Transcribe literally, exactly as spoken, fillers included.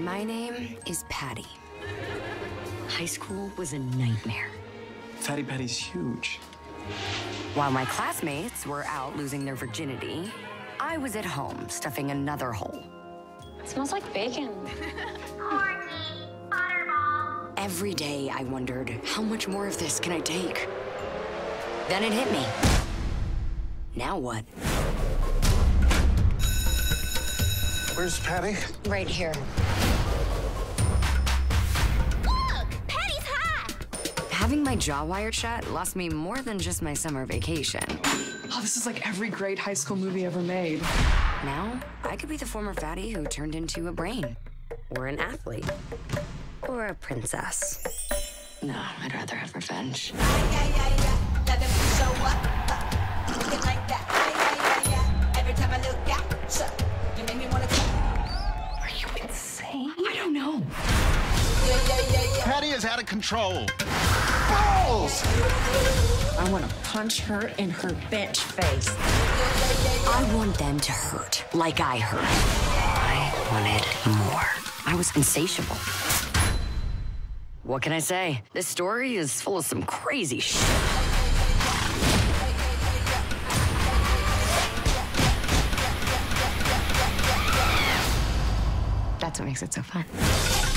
My name is Patty. High school was a nightmare. Fatty Patty's huge. While my classmates were out losing their virginity, I was at home stuffing another hole. It smells like bacon. Horny, butterball. Every day I wondered, how much more of this can I take? Then it hit me. Now what? Where's Patty? Right here. Look, Patty's hot. Having my jaw wired shut lost me more than just my summer vacation. Oh, this is like every great high school movie ever made. Now, I could be the former fatty who turned into a brain. Or an athlete. Or a princess. No, I'd rather have revenge. Yeah, yeah, yeah. Let them show up. Looking like that. Yeah, yeah, yeah, yeah. Every time I look at you, you make me wanna come. Are you insane? I don't know. Yeah, yeah, yeah, yeah. Patty is out of control. Balls! I want to punch her in her bitch face. I want them to hurt like I hurt. I wanted more. I was insatiable. What can I say? This story is full of some crazy shit. That's what makes it so fun.